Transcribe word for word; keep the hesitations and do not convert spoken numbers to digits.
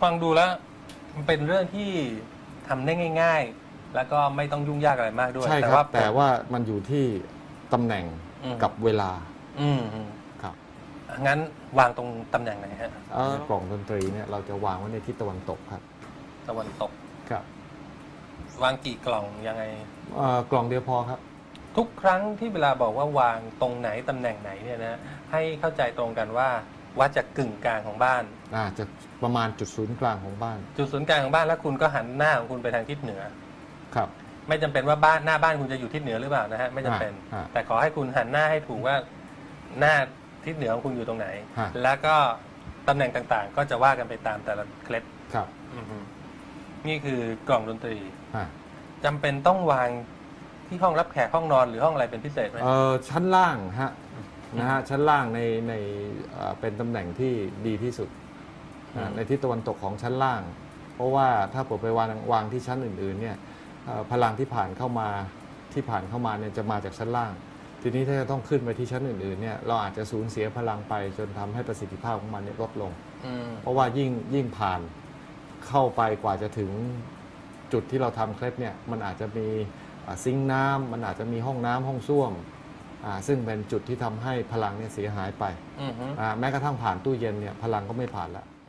ฟังดูแล้วมันเป็นเรื่องที่ทำได้ง่ายๆแล้วก็ไม่ต้องยุ่งยากอะไรมากด้วยใช่ครับแต่ว่ามันอยู่ที่ตำแหน่งกับเวลาอืมครับงั้นวางตรงตำแหน่งไหนฮะกล่องดนตรีเนี่ยเราจะวางไว้ในทิศตะวันตกครับตะวันตกครับวางกี่กล่องยังไงกล่องเดียวพอครับทุกครั้งที่เวลาบอกว่าวางตรงไหนตำแหน่งไหนเนี่ยนะให้เข้าใจตรงกันว่าวัดจากกึ่งกลางของบ้านอ่าจะประมาณจุดศูนย์กลางของบ้านจุดศูนย์กลางของบ้านแล้วคุณก็หันหน้าของคุณไปทางทิศเหนือครับไม่จำเป็นว่าบ้านหน้าบ้านคุณจะอยู่ทิศเหนือหรือเปล่านะฮะไม่จำเป็นแต่ขอให้คุณหันหน้าให้ถูกว่าหน้าทิศเหนือของคุณอยู่ตรงไหนแล้วก็ตำแหน่งต่างๆ ก็จะว่ากันไปตามแต่ละเคล็ดครับนี่คือกล่องดนตรีจำเป็นต้องวางที่ห้องรับแขกห้องนอนหรือห้องอะไรเป็นพิเศษไหมเออชั้นล่างฮะนะฮะชั้นล่างในในเป็นตำแหน่งที่ดีที่สุดในทิศตะวันตกของชั้นล่าง เพราะว่าถ้าผมไปวางวางที่ชั้นอื่นๆเนี่ยพลังที่ผ่านเข้ามาที่ผ่านเข้ามาเนี่ยจะมาจากชั้นล่าง ทีนี้ถ้าจะต้องขึ้นไปที่ชั้นอื่นๆเนี่ยเราอาจจะสูญเสียพลังไปจนทำให้ประสิทธิภาพของมันเนี่ยลดลงเพราะว่ายิ่งยิ่งผ่านเข้าไปกว่าจะถึงจุดที่เราทำเคล็ดเนี่ยมันอาจจะมีซิงค์น้ำมันอาจจะมีห้องน้ำห้องส้วมซึ่งเป็นจุดที่ทำให้พลังเนี่ยเสียหายไปแม้กระทั่งผ่านตู้เย็นเนี่ยพลังก็ไม่ผ่านแล้ว